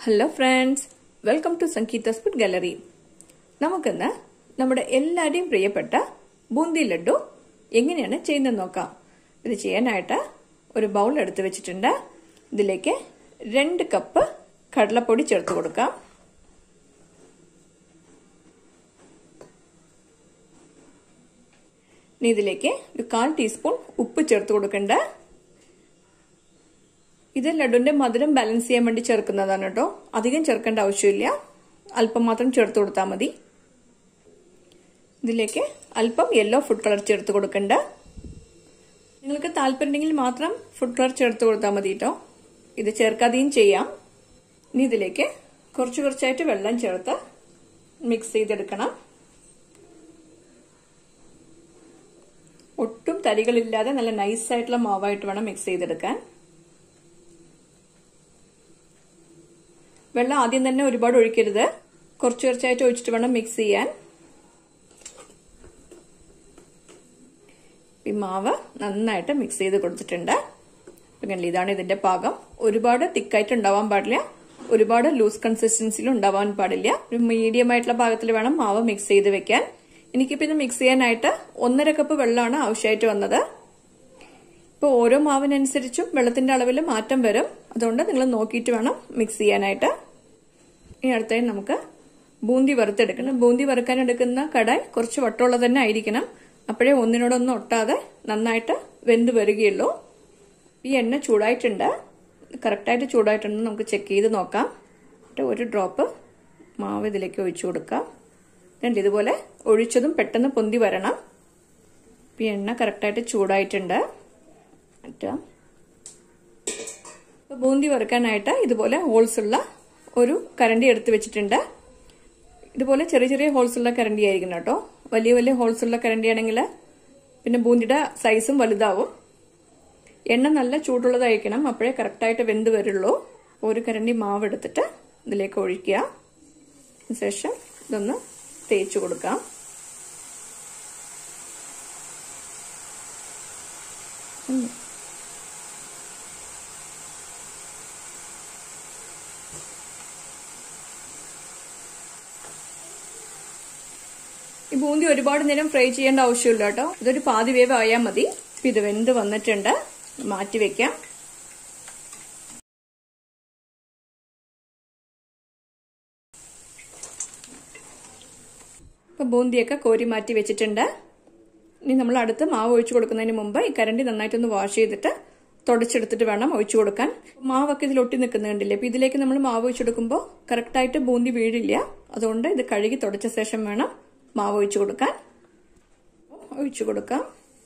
Hello friends, welcome to Sangeeta's Food Gallery. നമുക്കിന്ന് നമ്മുടെ എല്ലാവരുടെയും പ്രിയപ്പെട്ട ബൂന്തി ലഡ്ഡു എങ്ങനെയാണ് ചെയ്യുന്നത് നോക്കാം. ഇത് ചെയ്യാനായിട്ട് ഒരു ബൗൾ എടുത്ത് വെച്ചിട്ടുണ്ട്. ഇതിലേക്ക് 2 കപ്പ് കടലപ്പൊടി ചേർത്ത് കൊടുക്കാം. ഇനി ഇതിലേക്ക് 1/4 ടീസ്പൂൺ ഉപ്പ് ചേർത്ത് കൊടുക്കണ്ട. ഇത് ലഡുവിന്റെ മധുരം ബാലൻസ് ചെയ്യാൻ വേണ്ടി ചേർക്കുന്നതാണ് കേട്ടോ. അധികം ചേർക്കേണ്ട ആവശ്യമില്ല, അല്പം മാത്രം ചേർത്ത് കൊടുത്താൽ മതി. ഇതിലേക്ക് അല്പം യെല്ലോ ഫുഡ് കളർ ചേർത്ത് കൊടുക്കണ്ട. നിങ്ങൾക്ക് താല്പര്യമുണ്ടെങ്കിൽ മാത്രം ഫുഡ് കളർ ചേർത്ത് കൊടുത്താൽ മതി കേട്ടോ. ഇത് ചേർക്കാതെയും ചെയ്യാം. ഇനി ഇതിലേക്ക് കുറച്ചായിട്ട് വെള്ളം ചേർത്ത് മിക്സ് ചെയ്തെടുക്കണം. ഒട്ടും തരികളില്ലാതെ നല്ല നൈസായിട്ടുള്ള മാവായിട്ട് വേണം മിക്സ് ചെയ്തെടുക്കാൻ. വെള്ളം ആദ്യം തന്നെ ഒരുപാട് ഒഴിക്കരുത്, കുറച്ചായിട്ട് ഒഴിച്ചിട്ട് വേണം മിക്സ് ചെയ്യാൻ. ഈ മാവ് നന്നായിട്ട് മിക്സ് ചെയ്ത് കൊടുത്തിട്ടുണ്ട്. ഇതാണ് ഇതിന്റെ പാകം. ഒരുപാട് തിക്കായിട്ട് ഉണ്ടാവാൻ പാടില്ല, ഒരുപാട് ലൂസ് കൺസിസ്റ്റൻസിയിൽ ഉണ്ടാവാൻ പാടില്ല. ഒരു മീഡിയം ആയിട്ടുള്ള പാകത്തിൽ വേണം മാവ് മിക്സ് ചെയ്ത് വെക്കാൻ. എനിക്കിപ്പോ ഇത് മിക്സ് ചെയ്യാനായിട്ട് 1.5 കപ്പ് വെള്ളമാണ് ആവശ്യമായിട്ട് വന്നത്. ഇപ്പൊ ഓരോ മാവിനനുസരിച്ചും വെള്ളത്തിന്റെ അളവിൽ മാറ്റം വരും, അതുകൊണ്ട് നിങ്ങൾ നോക്കിയിട്ട് വേണം മിക്സ് ചെയ്യാനായിട്ട്. ഇനി അടുത്തായി നമുക്ക് ബൂന്തി വറുത്തെടുക്കണം. ബൂന്തി വറുക്കാൻ എടുക്കുന്ന കടായി കുറച്ച് വട്ടമുള്ള തന്നെ ആയിരിക്കണം, അപ്പോഴേ ഒന്നിനോടൊന്നും ഒട്ടാതെ നന്നായിട്ട് വെന്ത് വരികയുള്ളൂ. ഈ എണ്ണ ചൂടായിട്ടുണ്ട്, കറക്റ്റായിട്ട് ചൂടായിട്ടുണ്ടെന്ന് നമുക്ക് ചെക്ക് ചെയ്ത് നോക്കാം. ഒരു ഡ്രോപ്പ് മാവ് ഇതിലേക്ക് ഒഴിച്ചു കൊടുക്കാം. ഇതുപോലെ ഒഴിച്ചതും പെട്ടെന്ന് പൊന്തി വരണം. ഈ എണ്ണ കറക്റ്റായിട്ട് ചൂടായിട്ടുണ്ട്. ബൂന്തി വറുക്കാനായിട്ട് ഇതുപോലെ ഹോൾസ് ഉള്ള ഒരു കരണ്ടി എടുത്ത് വെച്ചിട്ടുണ്ട്. ഇതുപോലെ ചെറിയ ഹോൾസ് ഉള്ള കരണ്ടി ആയിരിക്കണം കേട്ടോ. വലിയ ഹോൾസ് ഉള്ള കരണ്ടി ആണെങ്കിൽ പിന്നെ ബൂന്തിയുടെ സൈസും വലുതാവും. എണ്ണ നല്ല ചൂടുള്ളതായിരിക്കണം, അപ്പോഴേ കറക്റ്റായിട്ട് വെന്ത് വരുള്ളൂ. ഒരു കരണ്ടി മാവ് എടുത്തിട്ട് ഇതിലേക്ക് ഒഴിക്കുക. ശേഷം ഇതൊന്ന് തേച്ചു കൊടുക്കാം. ഈ ബൂന്തി ഒരുപാട് നേരം ഫ്രൈ ചെയ്യേണ്ട ആവശ്യമില്ല കേട്ടോ. ഇതൊരു പാതി വേവ് ആയാൽ മതി. ഇത് വെന്ത് വന്നിട്ടുണ്ട്, മാറ്റി വെക്കാം. ഇപ്പൊ ബൂന്തിയൊക്കെ കോരി മാറ്റി വെച്ചിട്ടുണ്ട്. ഇനി നമ്മൾ അടുത്ത് മാവ് ഒഴിച്ചു കൊടുക്കുന്നതിന് മുമ്പ് ഈ കരണ്ടി നന്നായിട്ടൊന്ന് വാഷ് ചെയ്തിട്ട് തുടച്ചെടുത്തിട്ട് വേണം ഒഴിച്ചു കൊടുക്കാൻ. മാവൊക്കെ ഇതിൽ ഒട്ടി നിൽക്കുന്ന കണ്ടില്ലേ. അപ്പൊ ഇതിലേക്ക് നമ്മൾ മാവ് ഒഴിച്ചെടുക്കുമ്പോൾ കറക്റ്റായിട്ട് ബൂന്തി വീഴില്ല, അതുകൊണ്ട് ഇത് കഴുകി തുടച്ച ശേഷം വേണം മാവ് ഒഴിച്ചു കൊടുക്കാൻ. ഒഴിച്ചു കൊടുക്കാം.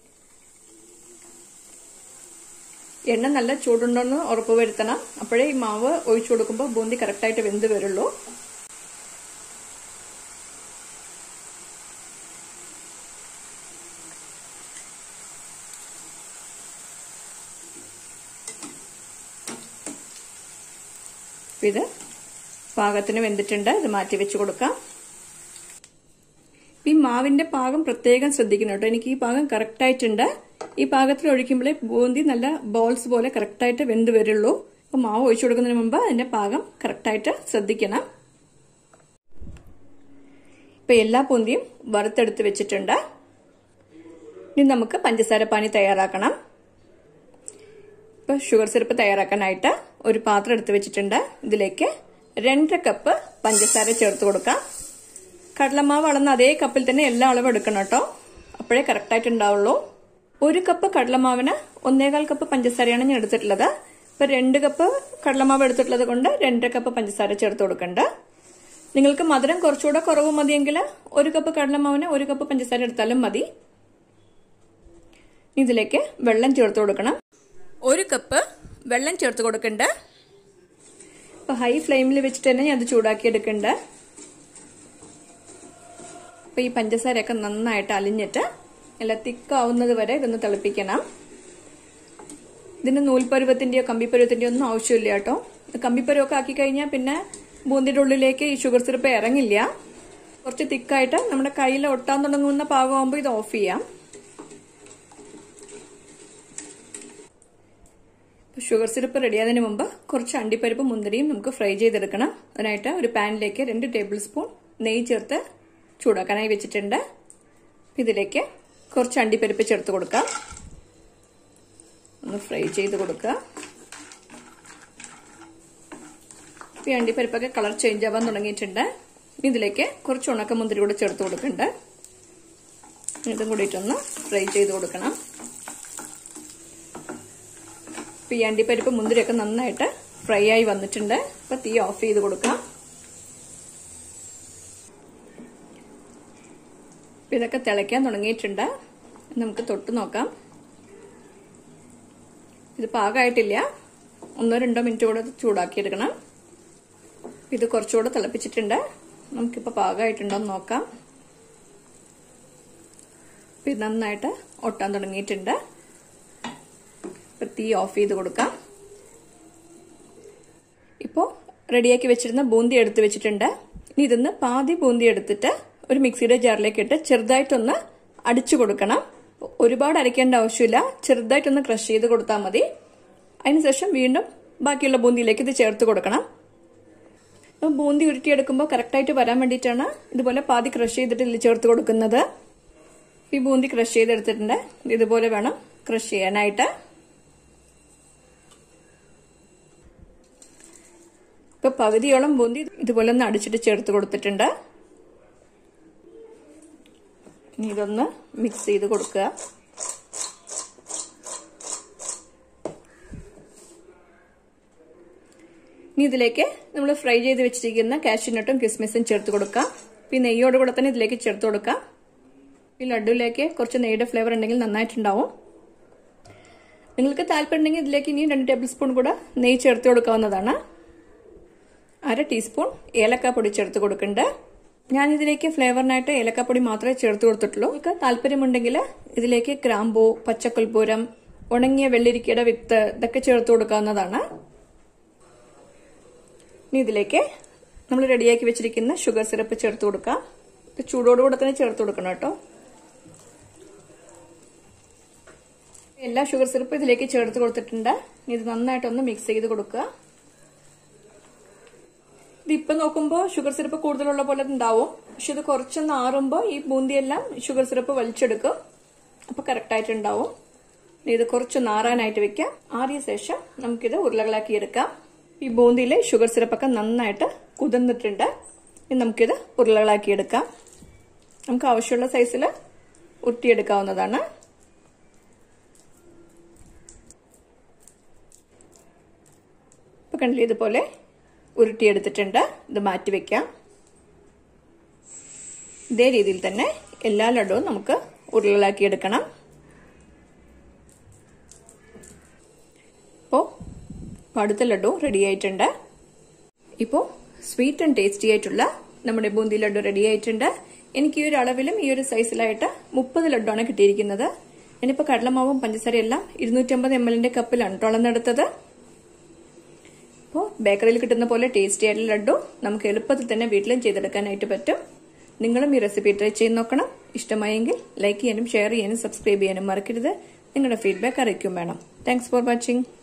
എണ്ണ നല്ല ചൂടുണ്ടോന്ന് ഉറപ്പ് വരുത്തണം, അപ്പോഴേ ഈ മാവ് ഒഴിച്ചു കൊടുക്കുമ്പോൾ ബൂന്തി കറക്റ്റായിട്ട് വെന്ത് വരുള്ളൂ. ഇത് പാകത്തിന് വെന്തിട്ടുണ്ട്, ഇത് മാറ്റി വെച്ച് കൊടുക്കാം. ഈ മാവിന്റെ പാകം പ്രത്യേകം ശ്രദ്ധിക്കണം കേട്ടോ. എനിക്ക് ഈ പാകം കറക്റ്റ് ആയിട്ടുണ്ട്. ഈ പാകത്തിൽ ഒഴിക്കുമ്പോഴേ ബൂന്തി നല്ല ബോൾസ് പോലെ കറക്റ്റായിട്ട് വെന്ത് വരുള്ളൂ. അപ്പൊ മാവ് ഒഴിച്ചു കൊടുക്കുന്നതിന് മുമ്പ് അതിന്റെ പാകം കറക്റ്റായിട്ട് ശ്രദ്ധിക്കണം. ഇപ്പൊ എല്ലാ ബൂന്തിയും വറുത്തെടുത്ത് വെച്ചിട്ടുണ്ട്. ഇനി നമുക്ക് പഞ്ചസാര പാനി തയ്യാറാക്കണം. ഇപ്പൊ ഷുഗർ സിറപ്പ് തയ്യാറാക്കാനായിട്ട് ഒരു പാത്രം എടുത്ത് വെച്ചിട്ടുണ്ട്. ഇതിലേക്ക് 2 കപ്പ് പഞ്ചസാര ചേർത്ത് കൊടുക്കാം. കടലമാവ് അളന്ന അതേ കപ്പിൽ തന്നെ എല്ലാ അളവും എടുക്കണം കേട്ടോ, അപ്പോഴേ കറക്റ്റായിട്ട് ഉണ്ടാവുള്ളൂ. 1 കപ്പ് കടലമാവിന് 1.25 കപ്പ് പഞ്ചസാരയാണ് ഞാൻ എടുത്തിട്ടുള്ളത്. ഇപ്പൊ 2 കപ്പ് കടലമാവ് എടുത്തിട്ടുള്ളത് കൊണ്ട് 2.5 കപ്പ് പഞ്ചസാര ചേർത്ത് കൊടുക്കണ്ട. നിങ്ങൾക്ക് മധുരം കുറച്ചുകൂടെ കുറവ് മതിയെങ്കിൽ 1 കപ്പ് കടലമാവിന് 1 കപ്പ് പഞ്ചസാര എടുത്താലും മതി. ഇതിലേക്ക് വെള്ളം ചേർത്ത് കൊടുക്കണം. 1 കപ്പ് വെള്ളം ചേർത്ത് കൊടുക്കണ്ട. ഇപ്പൊ ഹൈ ഫ്ലെയിമിൽ വെച്ചിട്ട് തന്നെ ഞാൻ അത് ചൂടാക്കി എടുക്കണ്ട. അപ്പൊ ഈ പഞ്ചസാരയൊക്കെ നന്നായിട്ട് അലിഞ്ഞിട്ട് നല്ല തിക്കാവുന്നത് വരെ ഇതൊന്ന് തിളപ്പിക്കണം. ഇതിന് നൂൽപ്പരുവത്തിന്റെയോ കമ്പിപ്പരുവത്തിന്റെയോ ഒന്നും ആവശ്യമില്ല കേട്ടോ. കമ്പിപ്പരുവൊക്കെ ആക്കി കഴിഞ്ഞാൽ പിന്നെ ബൂന്തിയുടെ ഉള്ളിലേക്ക് ഈ ഷുഗർ സിറപ്പ് ഇറങ്ങില്ല. കുറച്ച് തിക്കായിട്ട് നമ്മുടെ കയ്യിൽ ഒട്ടാൻ തുടങ്ങുന്ന പാകമാകുമ്പോൾ ഇത് ഓഫ് ചെയ്യാം. ഷുഗർ സിറപ്പ് റെഡിയാകുന്നതിന് മുമ്പ് കുറച്ച് അണ്ടിപ്പരിപ്പ് മുന്തിരിയും നമുക്ക് ഫ്രൈ ചെയ്തെടുക്കണം. അതിനായിട്ട് ഒരു പാനിലേക്ക് 2 ടേബിൾ സ്പൂൺ നെയ്യ് ചേർത്ത് ചൂടാക്കാനായി വെച്ചിട്ടുണ്ട്. ഇതിലേക്ക് കുറച്ച് അണ്ടിപ്പരിപ്പ് ചേർത്ത് കൊടുക്കാം. ഒന്ന് ഫ്രൈ ചെയ്ത് കൊടുക്കുക. ഈ അണ്ടിപ്പരിപ്പൊക്കെ കളർ ചേഞ്ച് ആവാൻ തുടങ്ങിയിട്ടുണ്ട്. ഇതിലേക്ക് കുറച്ച് ഉണക്കമുന്തിരി കൂടെ ചേർത്ത് കൊടുക്കുന്നുണ്ട്. ഇതും കൂടിയിട്ടൊന്ന് ഫ്രൈ ചെയ്ത് കൊടുക്കണം. ഈ അണ്ടിപ്പരിപ്പ് മുന്തിരിയൊക്കെ നന്നായിട്ട് ഫ്രൈ ആയി വന്നിട്ടുണ്ട്. അപ്പൊ തീ ഓഫ് ചെയ്ത് കൊടുക്കാം. ഇതൊക്കെ തിളയ്ക്കാൻ തുടങ്ങിയിട്ടുണ്ട്. നമുക്ക് തൊട്ട് നോക്കാം. ഇത് പാകമായിട്ടില്ല. 1-2 മിനിറ്റ് കൂടെ ചൂടാക്കിയെടുക്കണം. ഇത് കുറച്ചുകൂടെ തിളപ്പിച്ചിട്ടുണ്ട്. നമുക്കിപ്പോൾ പാകമായിട്ടുണ്ടോ എന്ന് നോക്കാം. ഇത് നന്നായിട്ട് ഒട്ടാൻ തുടങ്ങിയിട്ടുണ്ട്. തീ ഓഫ് ചെയ്ത് കൊടുക്കാം. ഇപ്പോൾ റെഡിയാക്കി വെച്ചിരുന്ന ബൂന്തി എടുത്ത് വെച്ചിട്ടുണ്ട്. ഇനി ഇതൊന്ന് പാതി ബൂന്തി എടുത്തിട്ട് ഒരു മിക്സിയുടെ ജാറിലേക്ക് ഇട്ട് ചെറുതായിട്ടൊന്ന് അടിച്ചു കൊടുക്കണം. ഒരുപാട് അരയ്ക്കേണ്ട ആവശ്യമില്ല. ചെറുതായിട്ടൊന്ന് ക്രഷ് ചെയ്ത് കൊടുത്താൽ മതി. അതിനുശേഷം വീണ്ടും ബാക്കിയുള്ള ബൂന്തിയിലേക്ക് ഇത് ചേർത്ത് കൊടുക്കണം. ബൂന്തി ഉരുട്ടിയെടുക്കുമ്പോൾ കറക്റ്റായിട്ട് വരാൻ വേണ്ടിയിട്ടാണ് ഇതുപോലെ പാതി ക്രഷ് ചെയ്തിട്ട് ഇതിൽ ചേർത്ത് കൊടുക്കുന്നത്. ഈ ബൂന്തി ക്രഷ് ചെയ്തെടുത്തിട്ടുണ്ട്. ഇതുപോലെ വേണം ക്രഷ് ചെയ്യാനായിട്ട്. ഇപ്പൊ പകുതിയോളം ബൂന്തി ഇതുപോലെ ഒന്ന് അടിച്ചിട്ട് ചേർത്ത് കൊടുത്തിട്ടുണ്ട്. ഇനി ഇതൊന്ന് മിക്സ് ചെയ്ത് കൊടുക്കുക. ഇനി ഇതിലേക്ക് നമ്മൾ ഫ്രൈ ചെയ്ത് വെച്ചിരിക്കുന്ന കാഷ്യൂനട്ടും കിസ്മിസും ചേർത്ത് കൊടുക്കാം. ഈ നെയ്യോട് കൂടെ തന്നെ ഇതിലേക്ക് ചേർത്ത് കൊടുക്കാം. ഈ ലഡുവിലേക്ക് കുറച്ച് നെയ്യുടെ ഫ്ലേവർ ഉണ്ടെങ്കിൽ നന്നായിട്ടുണ്ടാവും. നിങ്ങൾക്ക് താല്പര്യം ഉണ്ടെങ്കിൽ ഇതിലേക്ക് ഇനി 2 ടേബിൾ സ്പൂൺ കൂടെ നെയ്യ് ചേർത്ത് കൊടുക്കാവുന്നതാണ്. 1/2 ടീസ്പൂൺ ഏലക്കാപ്പൊടി ചേർത്ത് കൊടുക്കുന്നുണ്ട്. ഞാനിതിലേക്ക് ഫ്ലേവറിനായിട്ട് ഏലക്കാപ്പൊടി മാത്രമേ ചേർത്ത് കൊടുത്തിട്ടുള്ളൂ. നിങ്ങൾക്ക് താല്പര്യമുണ്ടെങ്കിൽ ഇതിലേക്ക് ഗ്രാമ്പൂ, പച്ചക്കൽപ്പൂരം, ഉണങ്ങിയ വെള്ളരിക്കയുടെ വിത്ത് ഇതൊക്കെ ചേർത്ത് കൊടുക്കാവുന്നതാണ്. ഇനി ഇതിലേക്ക് നമ്മൾ റെഡിയാക്കി വെച്ചിരിക്കുന്ന ഷുഗർ സിറപ്പ് ചേർത്ത് കൊടുക്കാം. ഇത് ചൂടോടുകൂടെ തന്നെ ചേർത്ത് കൊടുക്കണം കേട്ടോ. എല്ലാ ഷുഗർ സിറപ്പും ഇതിലേക്ക് ചേർത്ത് കൊടുത്തിട്ടുണ്ട്. ഇത് നന്നായിട്ടൊന്ന് മിക്സ് ചെയ്ത് കൊടുക്കുക. ഇതിപ്പോ നോക്കുമ്പോൾ ഷുഗർ സിറപ്പ് കൂടുതലുള്ള പോലെ ഉണ്ടാവും. പക്ഷെ ഇത് കുറച്ചൊന്ന് ആറുമ്പോൾ ഈ ബൂന്തിയെല്ലാം ഷുഗർ സിറപ്പ് വലിച്ചെടുക്കും. അപ്പൊ കറക്റ്റ് ആയിട്ടുണ്ടാവും. ഇത് കുറച്ചൊന്ന് ആറാനായിട്ട് വെക്കാം. ആറിയ ശേഷം നമുക്കിത് ഉരുളകളാക്കി എടുക്കാം. ഈ ബൂന്തിയിലെ ഷുഗർ സിറപ്പൊക്കെ നന്നായിട്ട് കുതിർന്നിട്ടുണ്ട്. ഇനി നമുക്കിത് ഉരുളകളാക്കി എടുക്കാം. നമുക്ക് ആവശ്യമുള്ള സൈസിൽ ഉരുട്ടിയെടുക്കാവുന്നതാണ്. ഇപ്പൊ കണ്ടില്ലേ, ഇതുപോലെ ഉരുട്ടിയെടുത്തിട്ടുണ്ട്. ഇത് മാറ്റി വെക്കാം. ഇതേ രീതിയിൽ തന്നെ എല്ലാ ലഡുവും നമുക്ക് ഉരുളകളാക്കി എടുക്കണം. ഇപ്പോൾ അടുത്ത ലഡു റെഡി ആയിട്ടുണ്ട്. ഇപ്പോൾ സ്വീറ്റ് ആൻഡ് ടേസ്റ്റി ആയിട്ടുള്ള നമ്മുടെ ബൂന്തി ലഡു റെഡി ആയിട്ടുണ്ട്. എനിക്ക് ഈ ഒരു അളവിലും ഈ ഒരു സൈസിലായിട്ട് 30 ലഡുവാണ് കിട്ടിയിരിക്കുന്നത്. ഞാനിപ്പോൾ കടലമാവും പഞ്ചസാരയെല്ലാം 250 ml കപ്പിലാണ് അളന്നെടുത്തത്. അപ്പോൾ ബേക്കറിയിൽ കിട്ടുന്ന പോലെ ടേസ്റ്റി ആയിട്ടുള്ള ലഡു നമുക്ക് എളുപ്പത്തിൽ തന്നെ വീട്ടിലും ചെയ്തെടുക്കാനായിട്ട് പറ്റും. നിങ്ങളും ഈ റെസിപ്പി ട്രൈ ചെയ്ത് നോക്കണം. ഇഷ്ടമായെങ്കിൽ ലൈക്ക് ചെയ്യാനും ഷെയർ ചെയ്യാനും സബ്സ്ക്രൈബ് ചെയ്യാനും മറക്കരുത്. നിങ്ങളുടെ ഫീഡ്ബാക്ക് അറിയിക്കും വേണം. Thanks for watching.